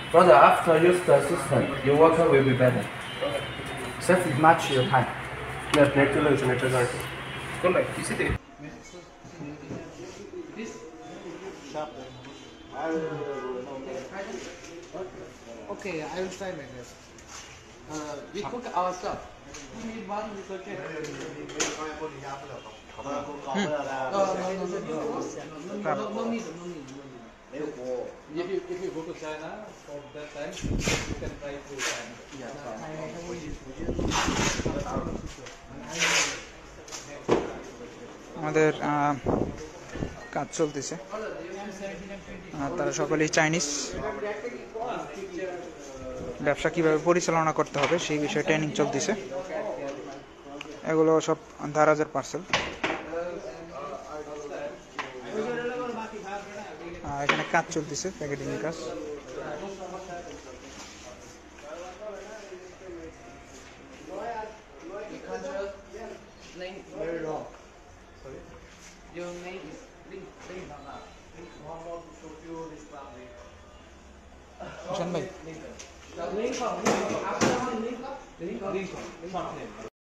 Brother, after use the system, your worker will be better. Save much your time. net চলে গেছে নেটের কারণে Okay, I will try my best. We cook ourselves. We need one, it's okay. No need. If you go to China for that time, you can try to China. আমাদের কাজ চলতেছে তারা সকলেই Chinese ব্যবসা কিভাবে পরিচালনা করতে হবে সেই বিষয়ে ট্রেনিং চলতেছে এগুলো সব দারাজের পার্সেল এখানে কাজ চলতেছে প্যাকেটিং এর কাজ Very wrong. Sorry? Your name is Link Mama. Link Mohammed Shofio Islamic. Shan bhai Link. After Link. Link.